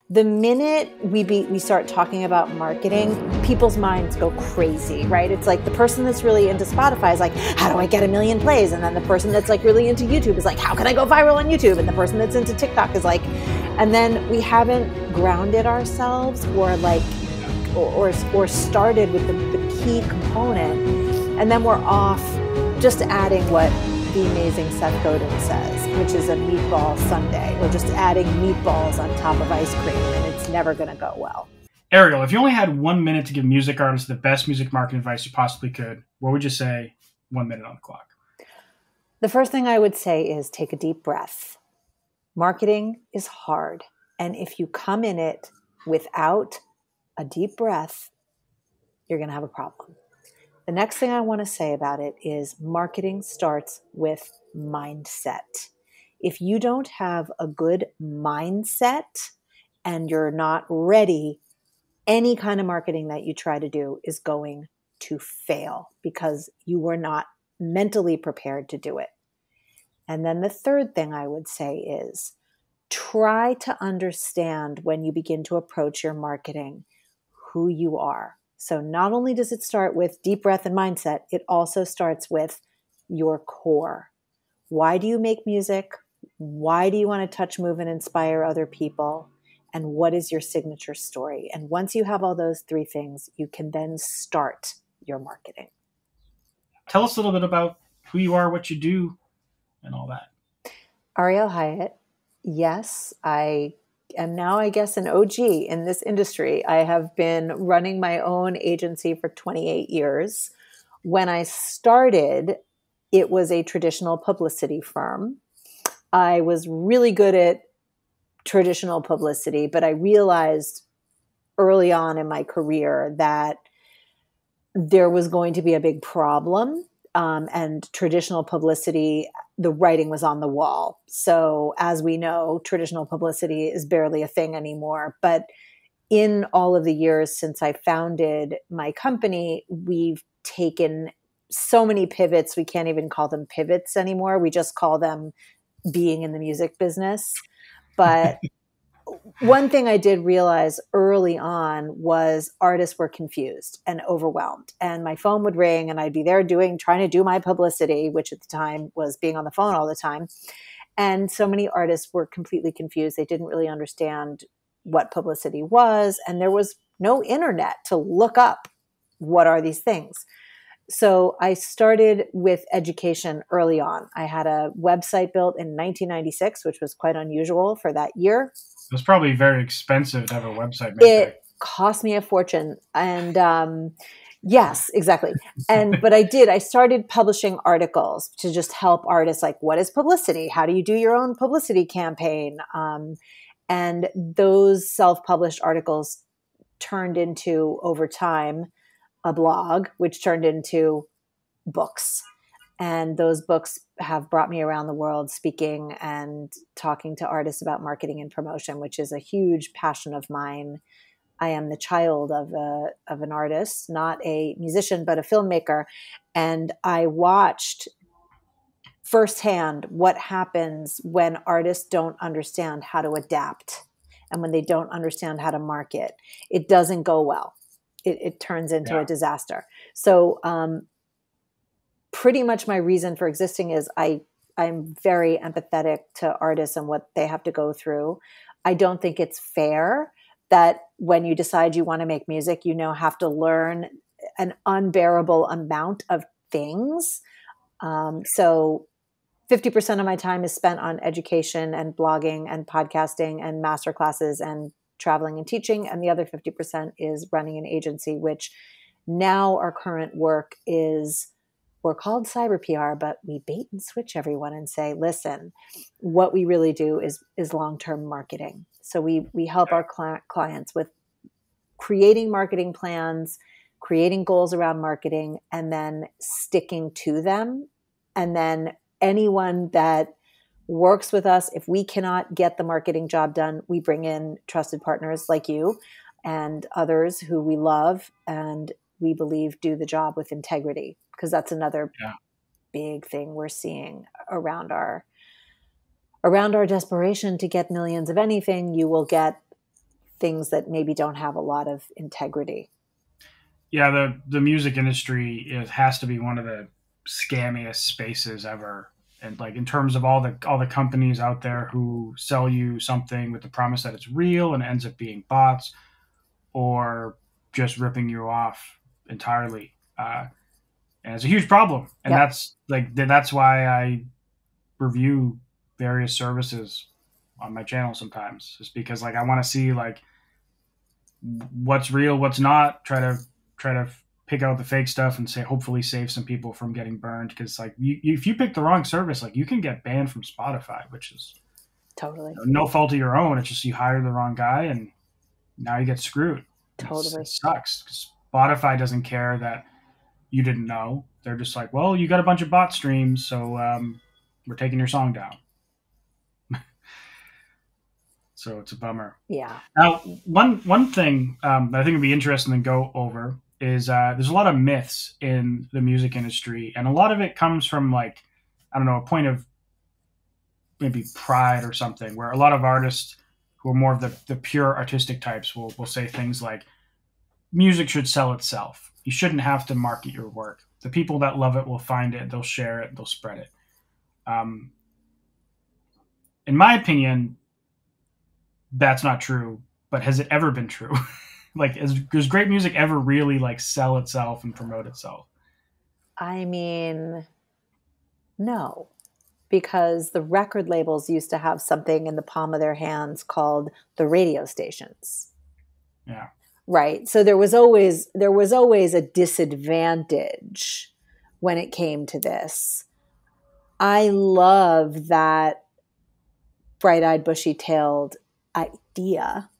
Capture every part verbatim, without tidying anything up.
The minute we be, we start talking about marketing, people's minds go crazy, right? It's like the person that's really into Spotify is like, how do I get a million plays? And then the person that's like really into YouTube is like, how can I go viral on YouTube? And the person that's into TikTok is like, and then we haven't grounded ourselves or like, or, or, or started with the, the key component. And then we're off just adding what the amazing Seth Godin says, which is a meatball sundae. We're just adding meatballs on top of ice cream, and it's never going to go well. Ariel, if you only had one minute to give music artists the best music marketing advice you possibly could, what would you say? One minute on the clock. The first thing I would say is take a deep breath. Marketing is hard, and if you come in it without a deep breath, you're going to have a problem. The next thing I want to say about it is marketing starts with mindset. If you don't have a good mindset and you're not ready, any kind of marketing that you try to do is going to fail because you were not mentally prepared to do it. And then the third thing I would say is try to understand when you begin to approach your marketing who you are. So not only does it start with deep breath and mindset, it also starts with your core. Why do you make music? Why do you want to touch, move, and inspire other people? And what is your signature story? And once you have all those three things, you can then start your marketing. Tell us a little bit about who you are, what you do, and all that. Ariel Hyatt. Yes, I am now, I guess, an O G in this industry. I have been running my own agency for twenty-eight years. When I started, it was a traditional publicity firm. I was really good at traditional publicity, but I realized early on in my career that there was going to be a big problem. Um, and traditional publicity, the writing was on the wall. So as we know, traditional publicity is barely a thing anymore. But in all of the years since I founded my company, we've taken so many pivots. We can't even call them pivots anymore. We just call them being in the music business. But one thing I did realize early on was artists were confused and overwhelmed, and my phone would ring and I'd be there doing, trying to do my publicity, which at the time was being on the phone all the time. And so many artists were completely confused. They didn't really understand what publicity was. And there was no internet to look up what are these things. So I started with education early on. I had a website built in nineteen ninety-six, which was quite unusual for that year. It was probably very expensive to have a website. It back. cost me a fortune. And um, yes, exactly. And but I did. I started publishing articles to just help artists like, what is publicity? How do you do your own publicity campaign? Um, and those self-published articles turned into, over time, a blog, which turned into books. And those books have brought me around the world speaking and talking to artists about marketing and promotion, which is a huge passion of mine. I am the child of a of an artist, not a musician, but a filmmaker. And I watched firsthand what happens when artists don't understand how to adapt and when they don't understand how to market. It doesn't go well. It, it turns into yeah. a disaster. So um, pretty much my reason for existing is I, I'm very empathetic to artists and what they have to go through. I don't think it's fair that when you decide you want to make music, you now have to learn an unbearable amount of things. Um, so fifty percent of my time is spent on education and blogging and podcasting and masterclasses and traveling and teaching. And the other fifty percent is running an agency, which now our current work is, we're called CyberPR, but we bait and switch everyone and say, listen, what we really do is, is long-term marketing. So we, we help our cl- clients with creating marketing plans, creating goals around marketing, and then sticking to them. And then anyone that works with us, if we cannot get the marketing job done, we bring in trusted partners like you and others who we love and we believe do the job with integrity, because that's another yeah. big thing we're seeing around our around our desperation to get millions of anything. You will get things that maybe don't have a lot of integrity. Yeah, the the music industry is, has to be one of the scammiest spaces ever. And like in terms of all the all the companies out there who sell you something with the promise that it's real and it ends up being bots or just ripping you off entirely. Uh, and it's a huge problem. And Yep. that's like that's why I review various services on my channel sometimes, just because like I want to see like what's real, what's not, try to try to pick out the fake stuff and say hopefully save some people from getting burned, because like you, if you pick the wrong service, like you can get banned from Spotify, which is Totally. you know, no fault of your own. It's just you hire the wrong guy and now you get screwed. Totally. It's, it sucks. Spotify doesn't care that you didn't know. They're just like, well, you got a bunch of bot streams, so um, we're taking your song down. So it's a bummer. Yeah. Now, one one thing um, that I think would be interesting to go over is uh, there's a lot of myths in the music industry, and a lot of it comes from like, I don't know, a point of maybe pride or something, where a lot of artists who are more of the, the pure artistic types will, will say things like, music should sell itself. You shouldn't have to market your work. The people that love it will find it, they'll share it, they'll spread it. Um, in my opinion, that's not true, but has it ever been true? Like, is, does great music ever really like sell itself and promote itself? I mean, no, because the record labels used to have something in the palm of their hands called the radio stations. Yeah. Right. So there was always there was always a disadvantage when it came to this. I love that bright-eyed, bushy-tailed idea,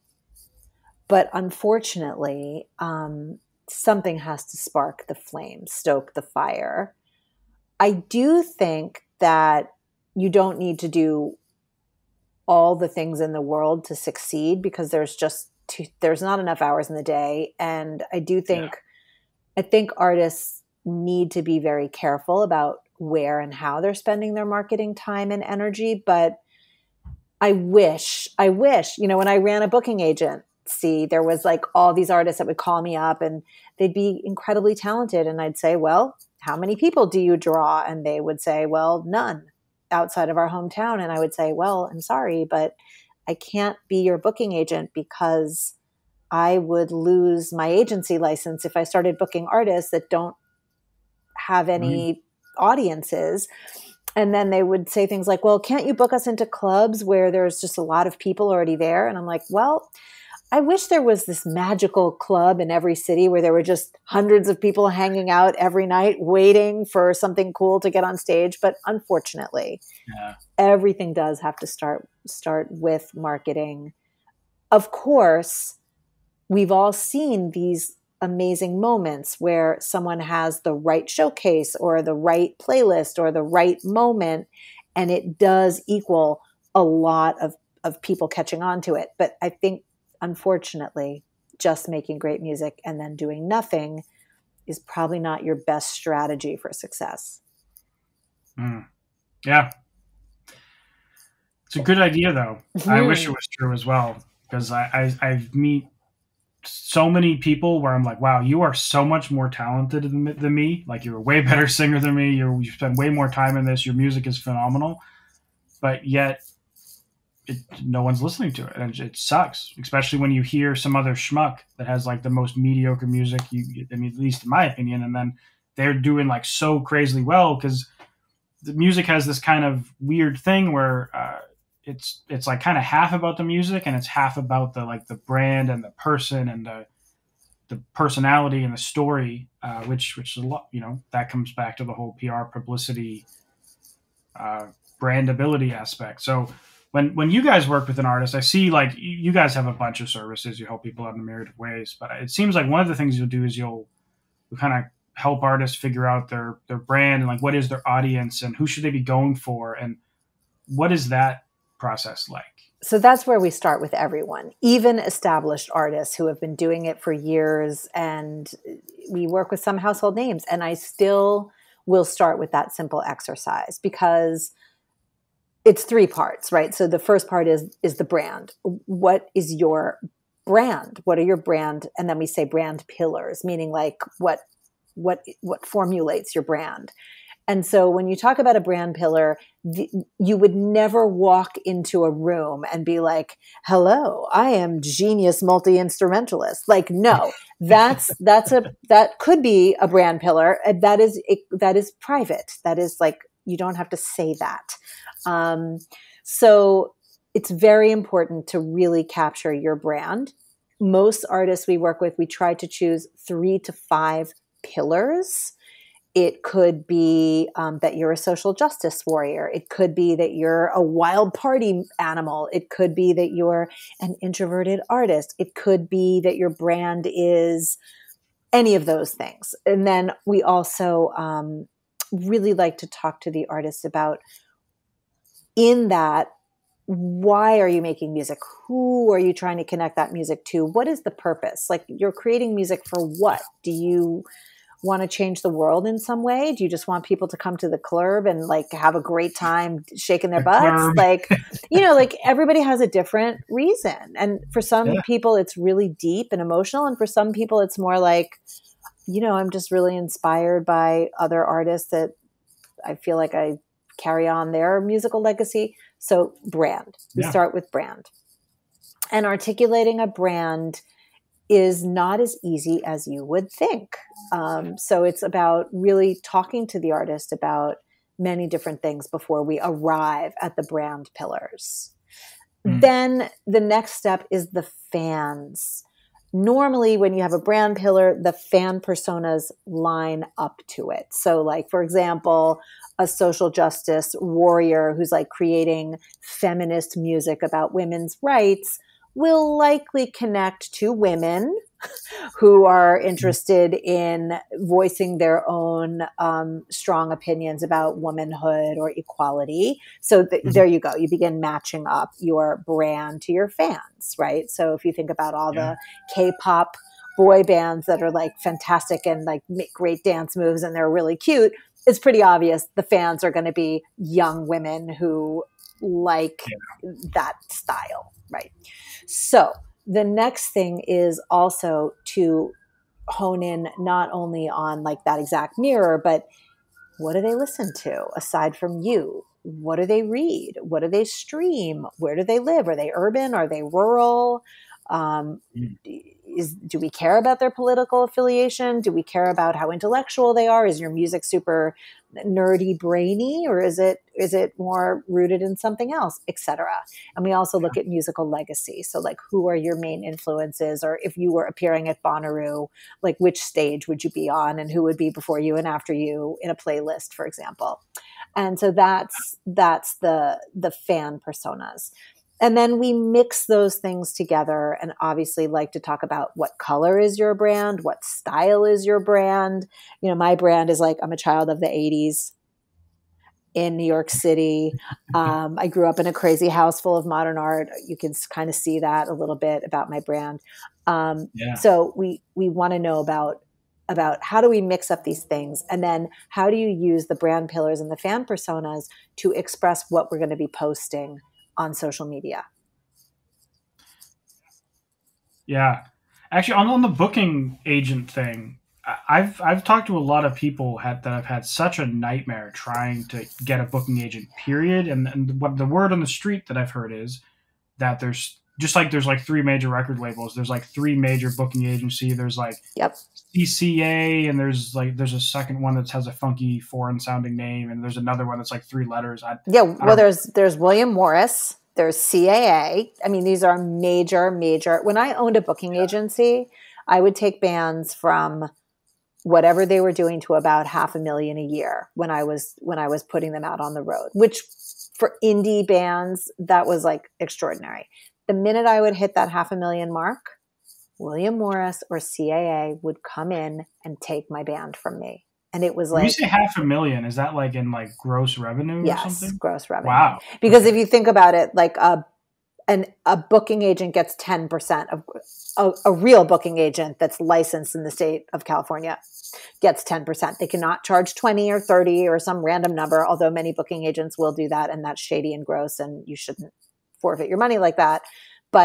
but unfortunately, um, something has to spark the flame, stoke the fire. I do think that you don't need to do all the things in the world to succeed, because there's just too, there's not enough hours in the day. And I do think, yeah. I think artists need to be very careful about where and how they're spending their marketing time and energy. But I wish, I wish, you know, when I ran a booking agency, there was like all these artists that would call me up and they'd be incredibly talented. And I'd say, well, how many people do you draw? And they would say, well, none outside of our hometown. And I would say, well, I'm sorry, but I can't be your booking agent, because I would lose my agency license if I started booking artists that don't have any mm-hmm. audiences. And then they would say things like, well, can't you book us into clubs where there's just a lot of people already there? And I'm like, well, I wish there was this magical club in every city where there were just hundreds of people hanging out every night waiting for something cool to get on stage. But unfortunately, yeah. everything does have to start start with marketing. Of course, we've all seen these amazing moments where someone has the right showcase or the right playlist or the right moment, and it does equal a lot of, of people catching on to it. But I think, unfortunately, just making great music and then doing nothing is probably not your best strategy for success. Mm. Yeah. It's a good idea, though. Mm-hmm. I wish it was true as well, because I, I, I meet so many people where I'm like, wow, you are so much more talented than, than me. Like, you're a way better singer than me. You're, you spend way more time in this. Your music is phenomenal. But yet, It, no one's listening to it, and it sucks, especially when you hear some other schmuck that has like the most mediocre music, you, I mean, at least in my opinion, and then they're doing like so crazily well, because the music has this kind of weird thing where uh, it's it's like kind of half about the music and it's half about the like the brand and the person and the the personality and the story, uh, which which is a lot, you know, that comes back to the whole P R publicity, uh, brandability aspect. So. When when you guys work with an artist, I see like you guys have a bunch of services. You help people out in a myriad of ways. But it seems like one of the things you'll do is you'll, you'll kind of help artists figure out their their brand and like what is their audience and who should they be going for, and what is that process like? So that's where we start with everyone, even established artists who have been doing it for years. And we work with some household names. And I still will start with that simple exercise, because it's three parts, right? So the first part is, is the brand. What is your brand. What are your brand? And then we say brand pillars, meaning like what, what, what formulates your brand. And so when you talk about a brand pillar, the, you would never walk into a room and be like, hello, I am genius multi-instrumentalist. Like, no, that's, that's a, that could be a brand pillar. That is, it, that is private. That is like, you don't have to say that. Um, so it's very important to really capture your brand. Most artists we work with, we try to choose three to five pillars. It could be um, that you're a social justice warrior. It could be that you're a wild party animal. It could be that you're an introverted artist. It could be that your brand is any of those things. And then we also um, really like to talk to the artist about, in that, why are you making music? Who are you trying to connect that music to? What is the purpose? Like, you're creating music for what? Do you want to change the world in some way? Do you just want people to come to the club and like have a great time shaking their The butts? club. Like, you know, like everybody has a different reason. And for some Yeah. people, it's really deep and emotional. And for some people, it's more like, you know, I'm just really inspired by other artists that I feel like I carry on their musical legacy. So brand, we Yeah. start with brand. And articulating a brand is not as easy as you would think. Um, so it's about really talking to the artist about many different things before we arrive at the brand pillars. Mm. Then the next step is the fans. Normally, when you have a brand pillar, the fan personas line up to it. So like, for example, a social justice warrior who's like creating feminist music about women's rights will likely connect to women who are interested in voicing their own um, strong opinions about womanhood or equality. So th- mm-hmm. there you go. You begin matching up your brand to your fans, right? So if you think about all yeah. the K-pop boy bands that are like fantastic and like make great dance moves and they're really cute, it's pretty obvious the fans are going to be young women who like yeah. that style, right? So the next thing is also to hone in not only on like that exact mirror, but what do they listen to aside from you? What do they read? What do they stream? Where do they live? Are they urban? Are they rural? Um, mm. is, do we care about their political affiliation? Do we care about how intellectual they are? Is your music super nerdy, brainy, or is it is it more rooted in something else, et cetera? And we also look at musical legacy. So like, who are your main influences? Or if you were appearing at Bonnaroo, like which stage would you be on and who would be before you and after you in a playlist, for example? And so that's that's the the fan personas. And then we mix those things together and obviously like to talk about what color is your brand, what style is your brand. You know, my brand is like, I'm a child of the eighties in New York City. Um, I grew up in a crazy house full of modern art. You can kind of see that a little bit about my brand. Um, yeah. So we we want to know about about how do we mix up these things, and then how do you use the brand pillars and the fan personas to express what we're going to be posting on social media. Yeah. Actually, on, on the booking agent thing, I've I've talked to a lot of people had, that have had such a nightmare trying to get a booking agent, period. And, and what the word on the street that I've heard is that there's, just like there's like three major record labels, there's like three major booking agency. There's like yep. C C A, and there's like there's a second one that has a funky foreign sounding name, and there's another one that's like three letters. I, yeah, well, there's there's William Morris, there's C A A. I mean, these are major, major. When I owned a booking yeah. agency, I would take bands from whatever they were doing to about half a million a year when I was when I was putting them out on the road. Which for indie bands, that was like extraordinary. The minute I would hit that half a million mark, William Morris or C A A would come in and take my band from me. And it was like... When you say half a million, is that like in like gross revenue yes, or something? Gross revenue. Wow. Because okay. if you think about it, like a, an, a booking agent gets ten percent of... A, a real booking agent that's licensed in the state of California gets ten percent. They cannot charge twenty or thirty or some random number, although many booking agents will do that, and that's shady and gross, and you shouldn't forfeit your money like that. But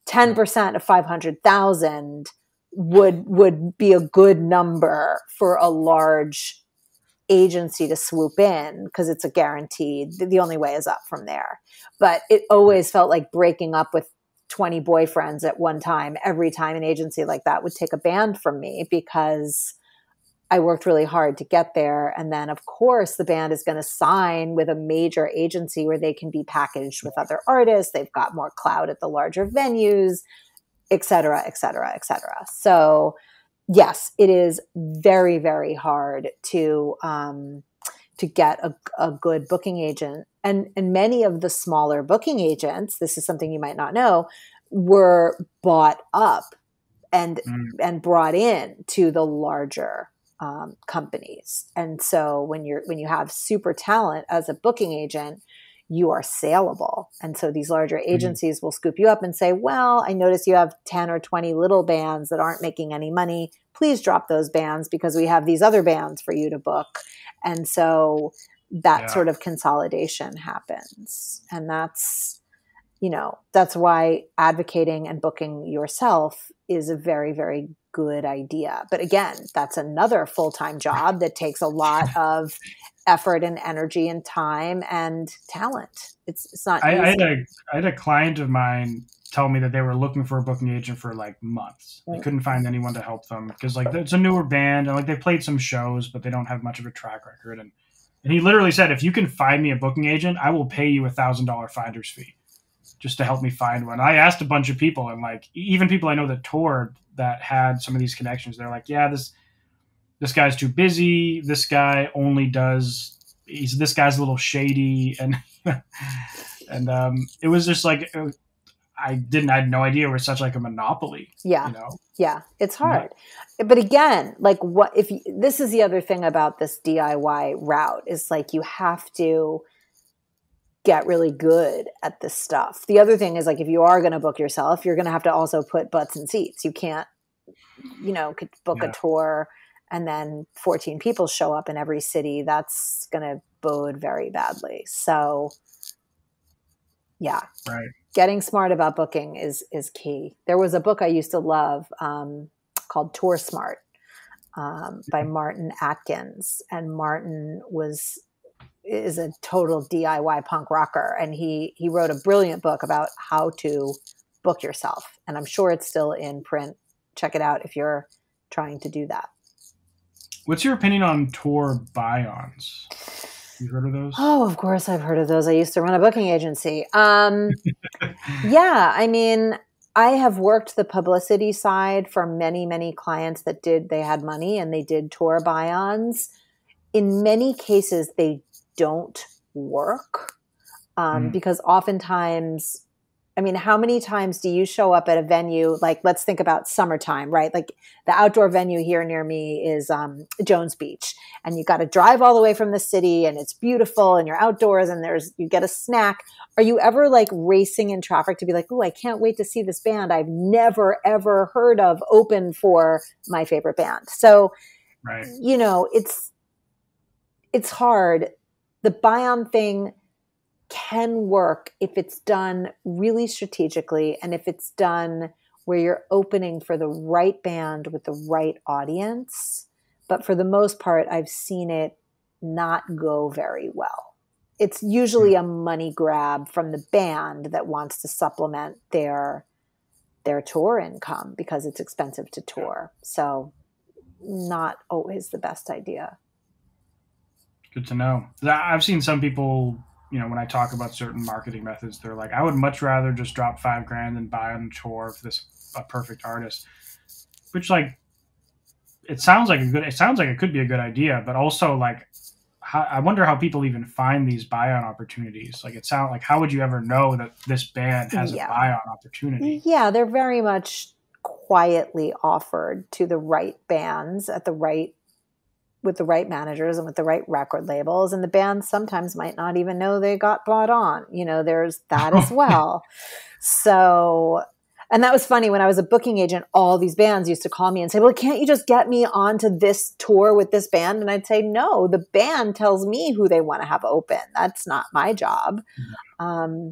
ten percent of five hundred thousand would would be a good number for a large agency to swoop in, because it's a guaranteed, the only way is up from there. But it always felt like breaking up with twenty boyfriends at one time. Every time an agency like that would take a band from me, because I worked really hard to get there. And then of course the band is going to sign with a major agency where they can be packaged with other artists. They've got more clout at the larger venues, et cetera, et cetera, et cetera. So yes, it is very, very hard to, um, to get a, a good booking agent. And, and many of the smaller booking agents, this is something you might not know, were bought up and, mm. and brought in to the larger Um, companies. And so when you're, when you have super talent as a booking agent, you are saleable. And so these larger agencies mm-hmm. will scoop you up and say, well, I notice you have ten or twenty little bands that aren't making any money. Please drop those bands because we have these other bands for you to book. And so that yeah. sort of consolidation happens. And that's, you know, that's why advocating and booking yourself is a very, very good idea. But again, that's another full-time job that takes a lot of effort and energy and time and talent. It's it's not I, easy. I had a I had a client of mine tell me that they were looking for a booking agent for like months. They couldn't find anyone to help them because like it's a newer band and like they played some shows, but they don't have much of a track record. And and he literally said, if you can find me a booking agent, I will pay you a thousand dollar finder's fee just to help me find one. I asked a bunch of people, and like even people I know that toured that had some of these connections, they're like, yeah, this this guy's too busy. This guy only does he's this guy's a little shady, and and um, it was just like it was, I didn't I had no idea it was such like a monopoly. Yeah, you know? Yeah, it's hard. Yeah. But again, like what if you, this is the other thing about this D I Y route is like you have to get really good at this stuff. The other thing is like, if you are going to book yourself, you're going to have to also put butts in seats. You can't, you know, could book yeah. a tour and then fourteen people show up in every city. That's going to bode very badly. So yeah, right. Getting smart about booking is, is key. There was a book I used to love um, called Tour Smart um, by Martin Atkins. And Martin was, is a total D I Y punk rocker. And he, he wrote a brilliant book about how to book yourself. And I'm sure it's still in print. Check it out if you're trying to do that. What's your opinion on tour buy-ons? You heard of those? Oh, of course I've heard of those. I used to run a booking agency. Um, yeah, I mean, I have worked the publicity side for many, many clients that did, they had money and they did tour buy-ons. In many cases, they don't work um, mm. because oftentimes, I mean, how many times do you show up at a venue? Like, let's think about summertime, right? Like the outdoor venue here near me is um, Jones Beach, and you got to drive all the way from the city, and it's beautiful, and you're outdoors, and there's you get a snack. Are you ever like racing in traffic to be like, oh, I can't wait to see this band I've never ever heard of open for my favorite band? So, right. you know, it's it's hard. The buy-on thing can work if it's done really strategically and if it's done where you're opening for the right band with the right audience. But for the most part, I've seen it not go very well. It's usually a money grab from the band that wants to supplement their their tour income because it's expensive to tour. So not always the best idea. Good to know. I've seen some people, you know, when I talk about certain marketing methods, they're like, I would much rather just drop five grand and buy on tour for this a perfect artist. Which, like, it sounds like a good. It sounds like it could be a good idea, but also like, how, I wonder how people even find these buy-on opportunities. Like, it sounds like, how would you ever know that this band has yeah. a buy-on opportunity? Yeah, they're very much quietly offered to the right bands at the right. with the right managers and with the right record labels. And the bands sometimes might not even know they got bought on. You know, there's that as well. So, and that was funny when I was a booking agent, all these bands used to call me and say, well, can't you just get me onto this tour with this band? And I'd say, no, the band tells me who they want to have open. That's not my job. Um,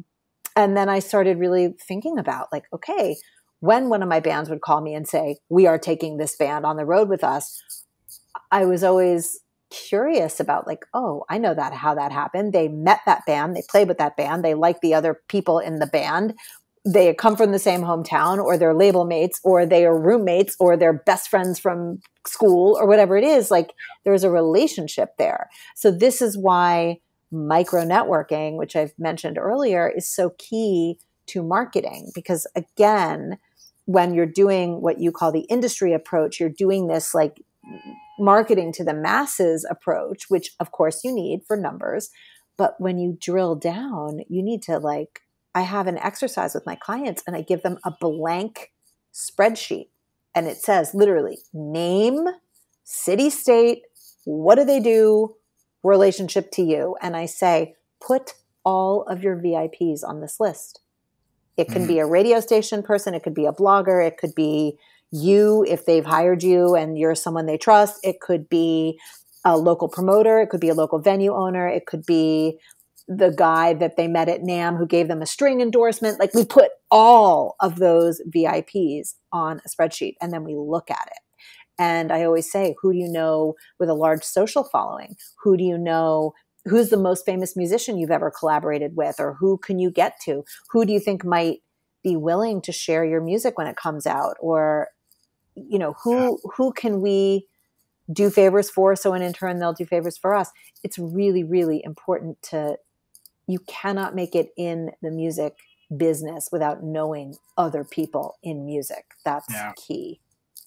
and then I started really thinking about like, okay, when one of my bands would call me and say, we are taking this band on the road with us, I was always curious about like, oh, I know that how that happened. They met that band, they played with that band, they liked the other people in the band. They come from the same hometown, or they're label mates, or they are roommates, or they're best friends from school, or whatever it is. Like there's a relationship there. So this is why micro networking, which I've mentioned earlier, is so key to marketing. Because again, when you're doing what you call the industry approach, you're doing this like marketing to the masses approach, which of course you need for numbers. But when you drill down, you need to like, I have an exercise with my clients and I give them a blank spreadsheet, and it says literally name, city, state, what do they do, relationship to you. And I say, put all of your V I Ps on this list. It can mm-hmm. be a radio station person. It could be a blogger. It could be you if they've hired you and you're someone they trust. It could be a local promoter. It could be a local venue owner. It could be the guy that they met at NAMM who gave them a string endorsement. Like we put all of those V I Ps on a spreadsheet and then we look at it. And I always say, who do you know with a large social following? Who do you know? Who's the most famous musician you've ever collaborated with? Or who can you get to? Who do you think might be willing to share your music when it comes out? Or, you know, who, who can we do favors for? So in turn, they'll do favors for us. It's really, really important to, you cannot make it in the music business without knowing other people in music. That's yeah. key.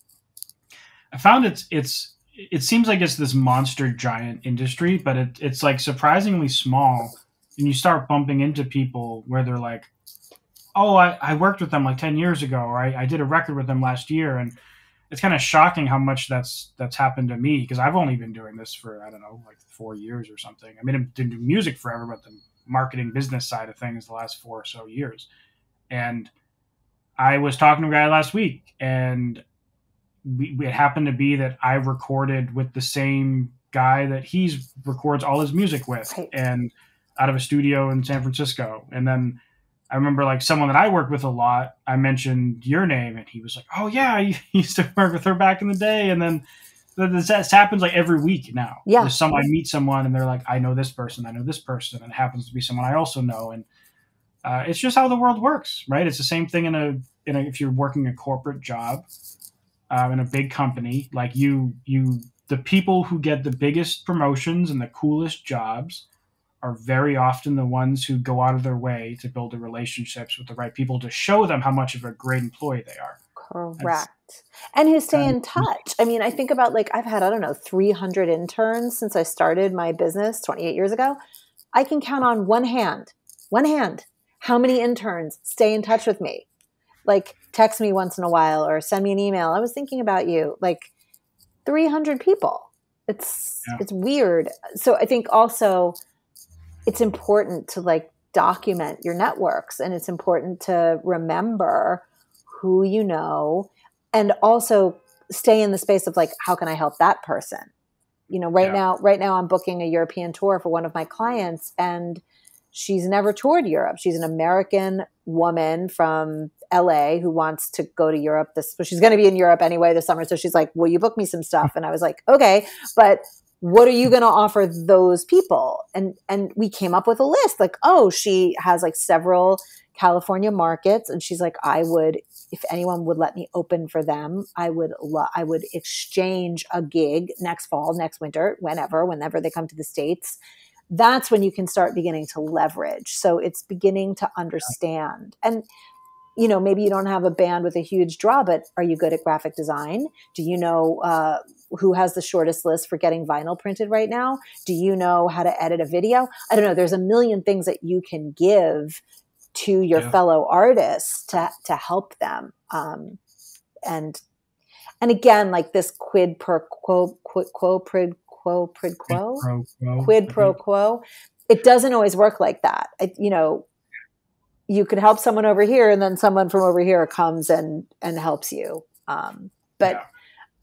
I found it's, it's, it seems like it's this monster giant industry, but it, it's like surprisingly small. And you start bumping into people where they're like, oh, I, I worked with them like ten years ago, or I, I did a record with them last year. And it's kind of shocking how much that's, that's happened to me. Cause I've only been doing this for, I don't know, like four years or something. I mean, I've been doing music forever, but the marketing business side of things the last four or so years. And I was talking to a guy last week, and we, it happened to be that I recorded with the same guy that he's records all his music with, right. and out of a studio in San Francisco. And then I remember like someone that I work with a lot, I mentioned your name, and he was like, oh yeah, I used to work with her back in the day. And then this, this happens like every week now. Yeah. There's some, I meet someone and they're like, I know this person, I know this person. And it happens to be someone I also know. And uh, it's just how the world works, right? It's the same thing in a, in a if you're working a corporate job uh, in a big company, like you, you, the people who get the biggest promotions and the coolest jobs are very often the ones who go out of their way to build the relationships with the right people to show them how much of a great employee they are. Correct. That's, and who stay in touch. I mean, I think about like, I've had, I don't know, three hundred interns since I started my business twenty-eight years ago. I can count on one hand, one hand, how many interns stay in touch with me. Like text me once in a while or send me an email. I was thinking about you, like three hundred people. It's, yeah. it's weird. So I think also it's important to like document your networks, and it's important to remember who you know, and also stay in the space of like, how can I help that person? You know, right yeah. now, right now I'm booking a European tour for one of my clients, and she's never toured Europe. She's an American woman from L A who wants to go to Europe. This, she's going to be in Europe anyway this summer. So she's like, will you book me some stuff? And I was like, okay, but what are you going to offer those people? And, and we came up with a list like, oh, she has like several California markets. And she's like, I would, if anyone would let me open for them, I would, lo- I would exchange a gig next fall, next winter, whenever, whenever they come to the States. That's when you can start beginning to leverage. So it's beginning to understand. And, you know, maybe you don't have a band with a huge draw, but are you good at graphic design? Do you know uh, who has the shortest list for getting vinyl printed right now? Do you know how to edit a video? I don't know. There's a million things that you can give to your yeah. fellow artists to to help them. Um, and and again, like this quid pro quo, quid quo, prid quo, prid quo, quid pro quo. Quid pro quo. It doesn't always work like that. It, you know, you could help someone over here, and then someone from over here comes and and helps you. Um, but yeah.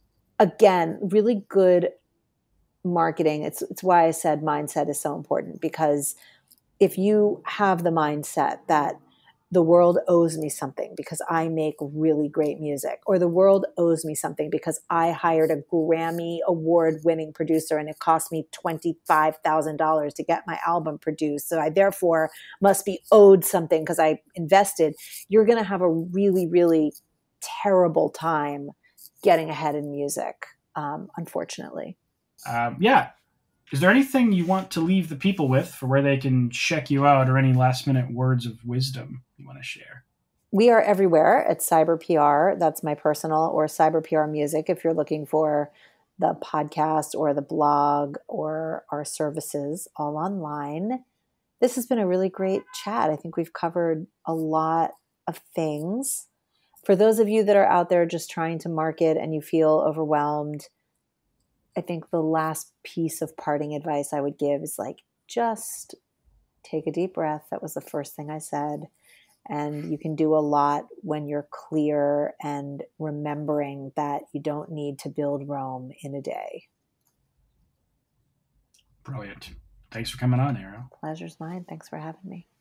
again, really good marketing. It's it's why I said mindset is so important, because if you have the mindset that the world owes me something because I make really great music, or the world owes me something because I hired a Grammy award winning producer and it cost me twenty-five thousand dollars to get my album produced. So I therefore must be owed something because I invested. You're going to have a really, really terrible time getting ahead in music, um, unfortunately. Um, yeah. Is there anything you want to leave the people with for where they can check you out, or any last minute words of wisdom you want to share? We are everywhere at CyberPR. That's my personal, or CyberPR Music if you're looking for the podcast or the blog or our services all online. This has been a really great chat. I think we've covered a lot of things. For those of you that are out there just trying to market and you feel overwhelmed, I think the last piece of parting advice I would give is like, just take a deep breath. That was the first thing I said. And you can do a lot when you're clear and remembering that you don't need to build Rome in a day. Brilliant. Thanks for coming on, Ariel. Pleasure's mine. Thanks for having me.